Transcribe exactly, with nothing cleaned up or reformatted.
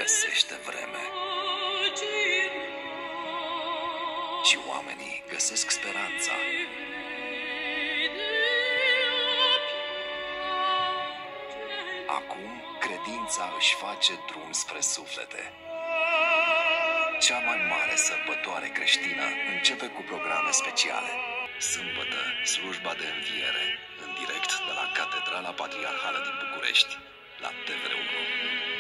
găsește vreme. Și oamenii găsesc speranța. Acum, credința își face drum spre suflete. Cea mai mare sărbătoare creștină începe cu programe speciale. Sâmbătă, slujba de înviere, în direct de la Catedrala Patriarhală din București, la T V unu.